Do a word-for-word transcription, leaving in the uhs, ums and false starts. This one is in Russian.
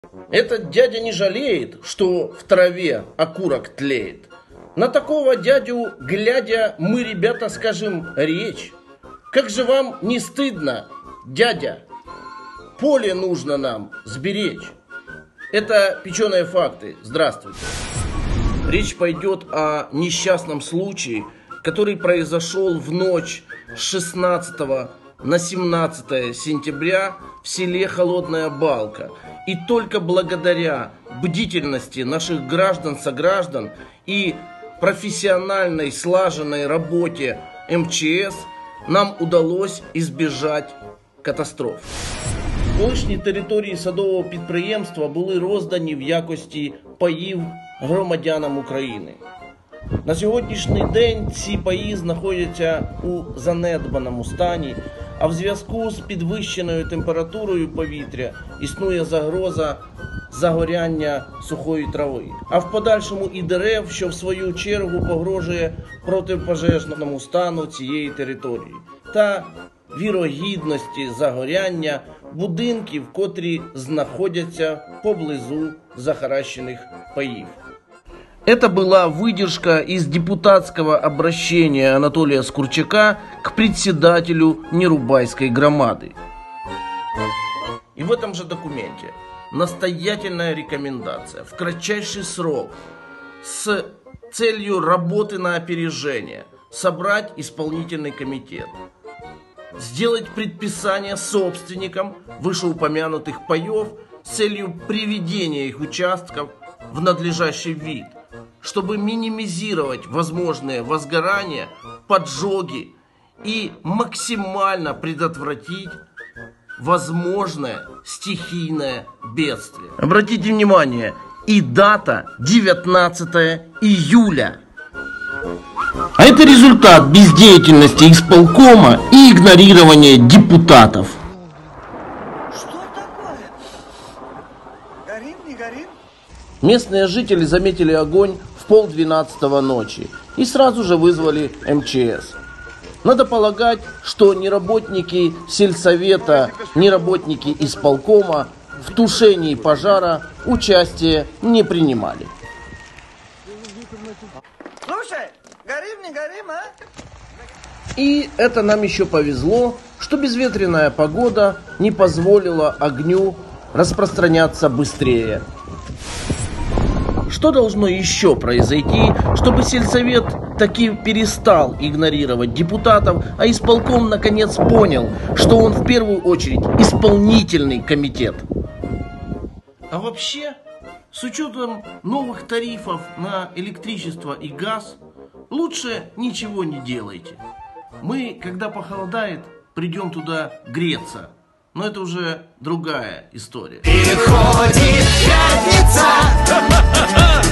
Этот дядя не жалеет, что в траве окурок тлеет. На такого дядю, глядя, мы, ребята, скажем речь. Как же вам не стыдно, дядя? Поле нужно нам сберечь. Это печеные факты. Здравствуйте. Речь пойдет о несчастном случае, который произошел в ночь с шестнадцатого на семнадцатое сентября в селе Холодная Балка. И только благодаря бдительности наших граждан-сограждан и профессиональной слаженной работе эм че эс нам удалось избежать катастроф. Колишні території садового підприємства були роздані в якості паїв громадянам України. На сьогоднішній день ці паї знаходяться у занедбаному стані, а в зв'язку з підвищеною температурою повітря існує загроза загоряння сухої трави, а в подальшому і дерев, що в свою чергу погрожує протипожежному стану цієї території та вірогідності загоряння будинків, котрі знаходяться поблизу захаращених паїв. Это была выдержка из депутатского обращения Анатолия Скурчака к председателю Нерубайской громады. И в этом же документе настоятельная рекомендация в кратчайший срок с целью работы на опережение собрать исполнительный комитет, сделать предписание собственникам вышеупомянутых паев с целью приведения их участков в надлежащий вид, чтобы минимизировать возможные возгорания, поджоги и максимально предотвратить возможное стихийное бедствие. Обратите внимание, и дата девятнадцатое июля. А это результат бездеятельности исполкома и игнорирования депутатов. Что такое? Горим, не горим? Местные жители заметили огонь в полдвенадцатого ночи и сразу же вызвали эм че эс. Надо полагать, что ни работники сельсовета, ни работники исполкома в тушении пожара участия не принимали. Слушай, горим, не горим, а? И это нам еще повезло, что безветренная погода не позволила огню распространяться быстрее. Что должно еще произойти, чтобы сельсовет таки перестал игнорировать депутатов, а исполком наконец понял, что он в первую очередь исполнительный комитет? А вообще, с учетом новых тарифов на электричество и газ, лучше ничего не делайте. Мы, когда похолодает, придем туда греться. Но это уже другая история. Приходит пятница.